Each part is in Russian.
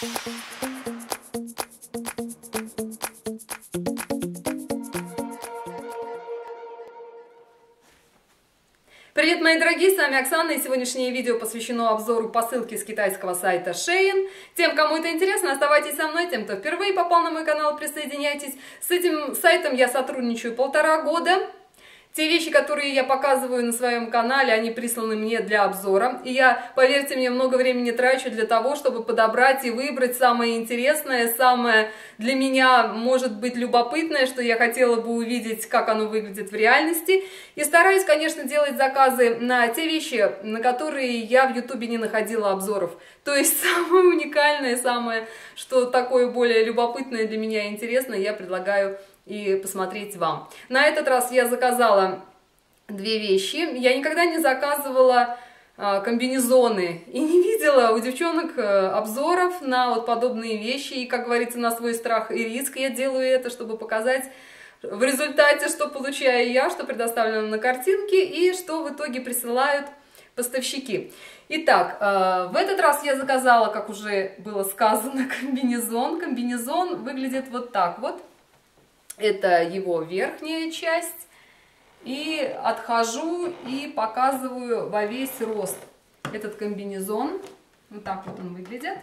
Привет, мои дорогие, с вами Оксана, и сегодняшнее видео посвящено обзору посылки с китайского сайта Shein. Тем, кому это интересно, оставайтесь со мной, тем, кто впервые попал на мой канал, присоединяйтесь. С этим сайтом я сотрудничаю 1,5 года. Те вещи, которые я показываю на своем канале, они присланы мне для обзора. И я, поверьте мне, много времени трачу для того, чтобы подобрать и выбрать самое интересное, самое для меня, может быть, любопытное, что я хотела бы увидеть, как оно выглядит в реальности. И стараюсь, конечно, делать заказы на те вещи, на которые я в Ютубе не находила обзоров. То есть самое уникальное, самое, что такое более любопытное для меня и интересное, я предлагаю и посмотреть вам. На этот раз я заказала 2 вещи. Я никогда не заказывала комбинезоны и не видела у девчонок обзоров на вот подобные вещи. И, как говорится, на свой страх и риск я делаю это, чтобы показать в результате, что получаю я, что предоставлено на картинке и что в итоге присылают поставщики. Итак, в этот раз я заказала, как уже было сказано, комбинезон. Комбинезон выглядит вот так вот. Это его верхняя часть. И отхожу и показываю во весь рост этот комбинезон. Вот так вот он выглядит.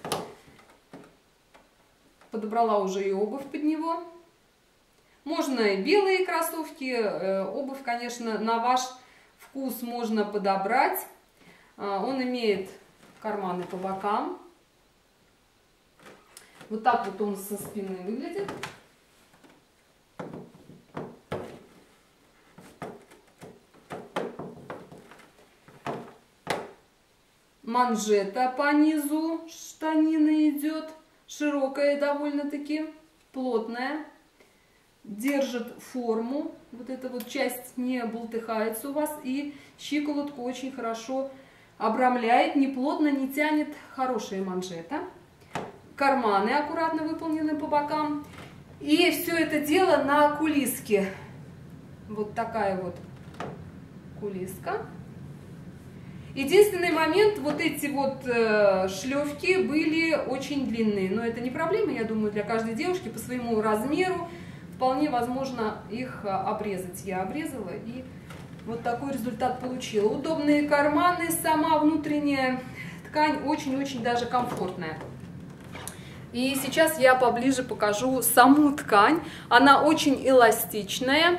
Подобрала уже и обувь под него. Можно и белые кроссовки. Обувь, конечно, на ваш вкус можно подобрать. Он имеет карманы по бокам. Вот так вот он со спины выглядит. Манжета по низу штанины идет, широкая довольно-таки, плотная, держит форму, вот эта вот часть не болтыхается у вас, и щиколотку очень хорошо обрамляет, не плотно, не тянет, хорошая манжета. Карманы аккуратно выполнены по бокам, и все это дело на кулиске. Вот такая вот кулиска. Единственный момент, вот эти вот шлёвки были очень длинные, но это не проблема, я думаю, для каждой девушки по своему размеру вполне возможно их обрезать. Я обрезала и вот такой результат получила. Удобные карманы, сама внутренняя ткань очень-очень даже комфортная. И сейчас я поближе покажу саму ткань. Она очень эластичная.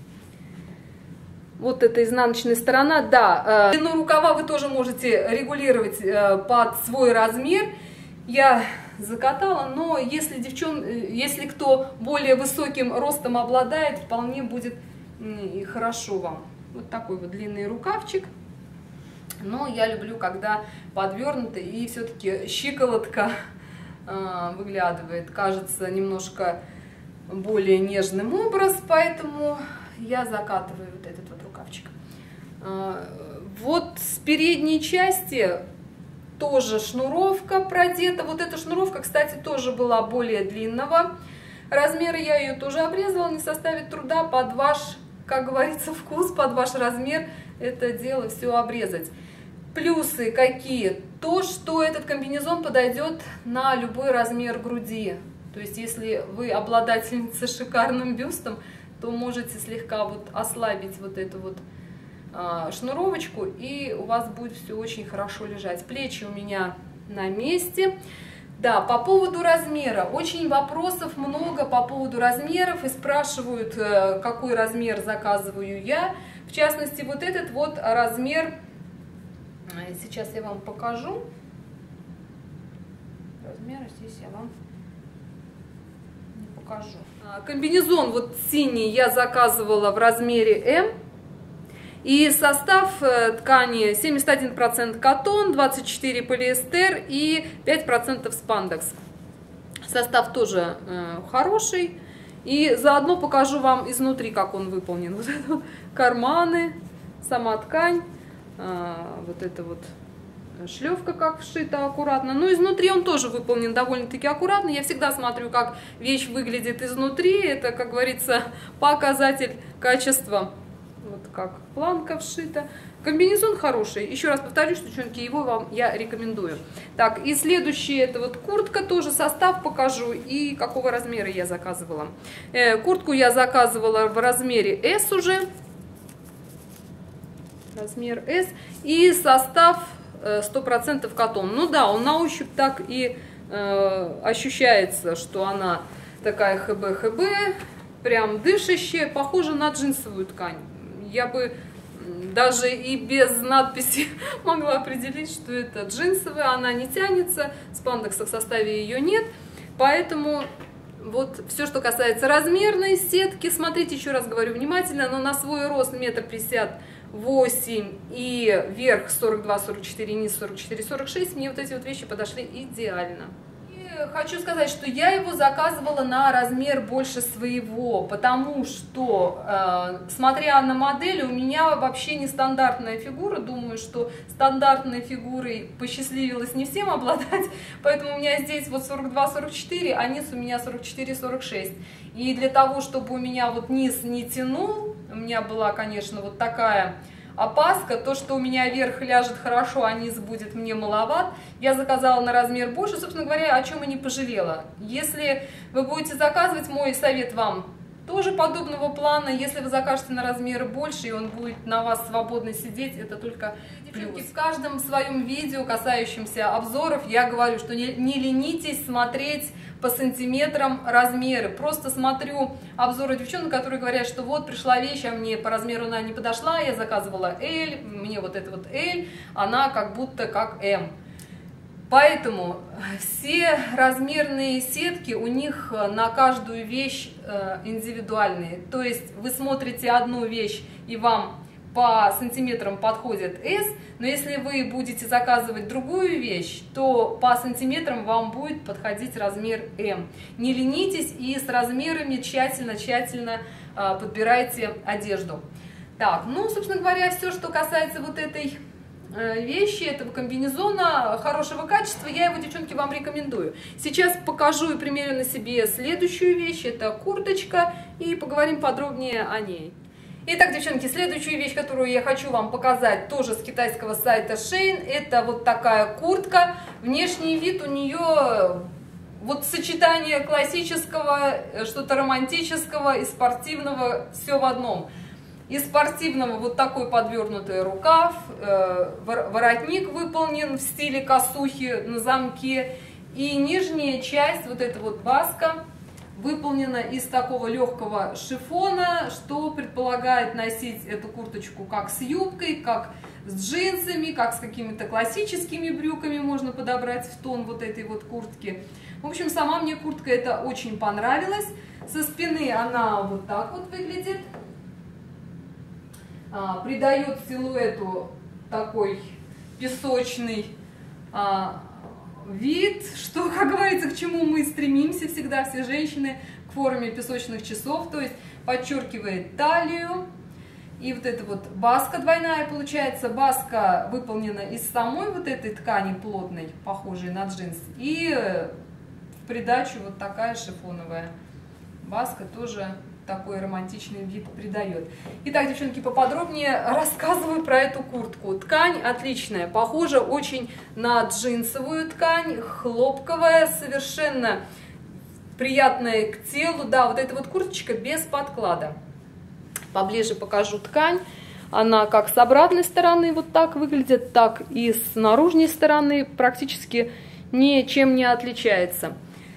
Вот эта изнаночная сторона, да. Длину рукава вы тоже можете регулировать под свой размер. Я закатала, но если кто более высоким ростом обладает, вполне будет и хорошо вам. Вот такой вот длинный рукавчик. Но я люблю, когда подвернуто и все-таки щиколотка выглядывает. Кажется немножко более нежным образ, поэтому я закатываю вот этот вот рукавчик. Вот с передней части тоже шнуровка продета. Вот эта шнуровка, кстати, тоже была более длинного размера. Я ее тоже обрезала, не составит труда под ваш, как говорится, вкус, под ваш размер это дело все обрезать. Плюсы какие? То, что этот комбинезон подойдет на любой размер груди. То есть, если вы обладательница шикарным бюстом, то можете слегка вот ослабить вот эту вот шнуровочку, и у вас будет все очень хорошо лежать. Плечи у меня на месте. Да, по поводу размера. Очень вопросов много по поводу размеров, и спрашивают, какой размер заказываю я. В частности, вот этот вот размер, сейчас я вам покажу. Размеры здесь я вам не покажу. Комбинезон вот синий я заказывала в размере М. И состав ткани 71% катон, 24% полиэстер и 5% спандекс. Состав тоже хороший. И заодно покажу вам изнутри, как он выполнен. Вот это вот карманы, сама ткань, вот это вот шлевка как вшита аккуратно. Но изнутри он тоже выполнен довольно-таки аккуратно. Я всегда смотрю, как вещь выглядит изнутри. Это, как говорится, показатель качества. Вот как планка вшита. Комбинезон хороший. Еще раз повторюсь, что, девчонки, его вам я рекомендую. Так, и следующее, это вот куртка, тоже состав покажу и какого размера я заказывала. Куртку я заказывала в размере S уже. Размер S. И состав 100% катон. Ну да, он на ощупь так и ощущается, что она такая ХБ, прям дышащая, похожа на джинсовую ткань. Я бы даже и без надписи могла определить, что это джинсовая, она не тянется, спандекса в составе ее нет, поэтому вот все, что касается размерной сетки, смотрите, еще раз говорю внимательно, но на свой рост 1,58 м и верх 42-44, низ 44-46, мне вот эти вот вещи подошли идеально. Хочу сказать, что я его заказывала на размер больше своего, потому что, смотря на модель, у меня вообще нестандартная фигура. Думаю, что стандартной фигурой посчастливилось не всем обладать, поэтому у меня здесь вот 42-44, а низ у меня 44-46. И для того, чтобы у меня вот низ не тянул, у меня была, конечно, вот такая опаска, то, что у меня верх ляжет хорошо, а низ будет мне маловат, я заказала на размер больше, собственно говоря, о чем и не пожалела. Если вы будете заказывать, мой совет вам тоже подобного плана, если вы закажете на размер больше, и он будет на вас свободно сидеть, это только плюс. В каждом своем видео, касающемся обзоров, я говорю, что не ленитесь смотреть по сантиметрам размеры. Просто смотрю обзоры девчонок, которые говорят, что вот пришла вещь, а мне по размеру она не подошла, я заказывала L, мне вот это вот L, она как будто как M. Поэтому все размерные сетки у них на каждую вещь индивидуальные. То есть вы смотрите одну вещь и вам по сантиметрам подходит S, но если вы будете заказывать другую вещь, то по сантиметрам вам будет подходить размер M. Не ленитесь и с размерами тщательно подбирайте одежду. Так, ну, собственно говоря, все, что касается вот этой вещи, этого комбинезона хорошего качества, я его, девчонки, вам рекомендую. Сейчас покажу и примерю на себе следующую вещь, это курточка, и поговорим подробнее о ней. Итак, девчонки, следующую вещь, которую я хочу вам показать, тоже с китайского сайта Shein, это вот такая куртка. Внешний вид у нее вот сочетание классического, что-то романтического и спортивного, все в одном. Из спортивного вот такой подвернутый рукав, воротник выполнен в стиле косухи на замке, и нижняя часть, вот эта вот баска, выполнена из такого легкого шифона, что предполагает носить эту курточку как с юбкой, как с джинсами, как с какими-то классическими брюками можно подобрать в тон вот этой вот куртки. В общем, сама мне куртка эта очень понравилась. Со спины она вот так вот выглядит. Придает силуэту такой песочный вид, что, как говорится, к чему мы стремимся всегда, все женщины, к форме песочных часов, то есть подчеркивает талию. И вот эта вот баска двойная получается, баска выполнена из самой вот этой ткани плотной, похожей на джинс, и в придачу вот такая шифоновая баска тоже такой романтичный вид придает. Итак, девчонки, поподробнее рассказываю про эту куртку. Ткань отличная, похожа очень на джинсовую ткань, хлопковая, совершенно приятная к телу. Да, вот эта вот курточка без подклада. Поближе покажу ткань. Она как с обратной стороны вот так выглядит, так и с наружной стороны практически ничем не отличается.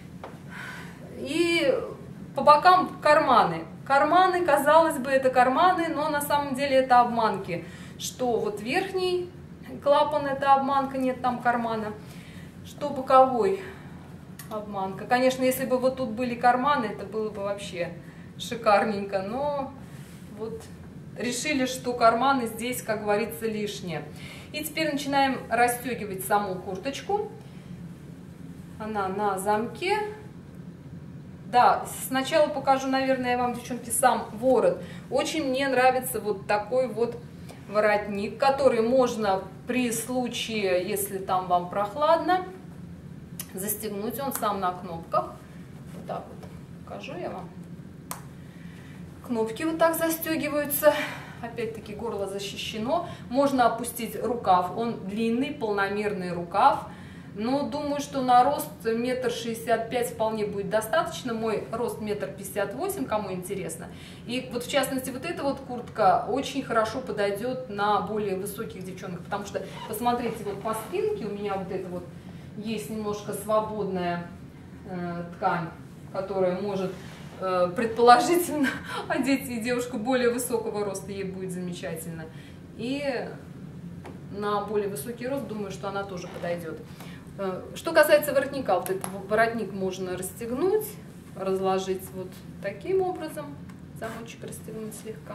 И по бокам карманы. Карманы, казалось бы, это карманы, но на самом деле это обманки. Что вот верхний клапан это обманка, нет там кармана. Что боковой обманка. Конечно, если бы вот тут были карманы, это было бы вообще шикарненько. Но вот решили, что карманы здесь, как говорится, лишние. И теперь начинаем расстегивать саму курточку. Она на замке. Да, сначала покажу, наверное, вам, девчонки, сам ворот. Очень мне нравится вот такой вот воротник, который можно при случае, если там вам прохладно, застегнуть. Он сам на кнопках. Вот так вот покажу я вам. Кнопки вот так застегиваются. опять-таки горло защищено. Можно опустить рукав, он длинный, полномерный рукав. Но думаю, что на рост 1,65 м вполне будет достаточно. Мой рост 1,58 м, кому интересно. И вот в частности вот эта вот куртка очень хорошо подойдет на более высоких девчонок. Потому что, посмотрите, вот по спинке у меня вот это вот есть немножко свободная ткань, которая может предположительно одеть и девушку более высокого роста, ей будет замечательно. И на более высокий рост, думаю, что она тоже подойдет. Что касается воротника, вот этот воротник можно расстегнуть, разложить вот таким образом, замочек расстегнуть слегка.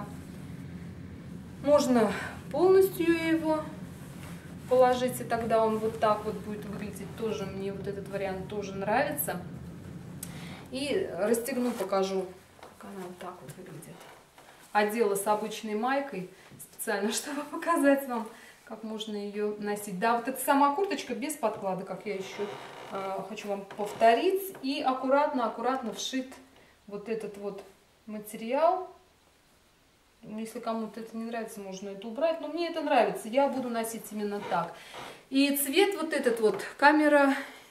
Можно полностью его положить, и тогда он вот так вот будет выглядеть. Тоже мне вот этот вариант тоже нравится. И расстегну, покажу, как она вот так вот выглядит. Одела с обычной майкой, специально, чтобы показать вам, как можно ее носить. Да, вот эта сама курточка без подклада, как я еще хочу вам повторить. И аккуратно вшит вот этот вот материал. Если кому-то это не нравится, можно это убрать. Но мне это нравится, я буду носить именно так. И цвет вот этот вот камера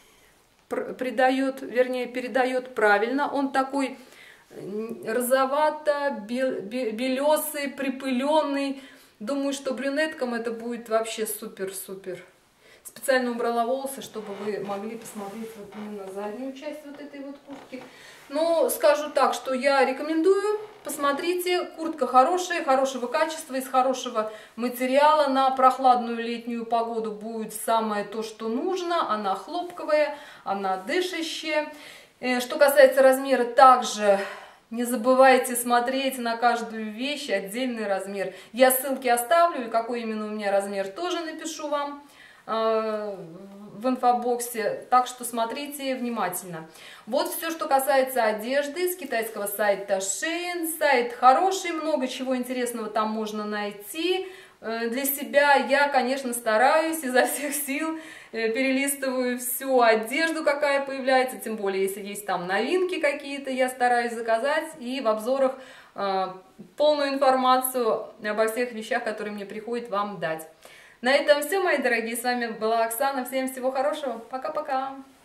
передает правильно. Он такой розовато-белесый, припыленный. Думаю, что брюнеткам это будет вообще супер-супер. Специально убрала волосы, чтобы вы могли посмотреть вот именно заднюю часть вот этой вот куртки. Но скажу так, что я рекомендую. Посмотрите, куртка хорошая, хорошего качества, из хорошего материала. На прохладную летнюю погоду будет самое то, что нужно. Она хлопковая, она дышащая. Что касается размера, также не забывайте смотреть на каждую вещь, отдельный размер. Я ссылки оставлю, и какой именно у меня размер тоже напишу вам в инфобоксе. Так что смотрите внимательно. Вот все, что касается одежды с китайского сайта Shein. Сайт хороший, много чего интересного там можно найти. Для себя я, конечно, стараюсь изо всех сил, перелистываю всю одежду, какая появляется, тем более, если есть там новинки какие-то, я стараюсь заказать и в обзорах полную информацию обо всех вещах, которые мне приходит, вам дать. На этом все, мои дорогие, с вами была Оксана, всем всего хорошего, пока-пока!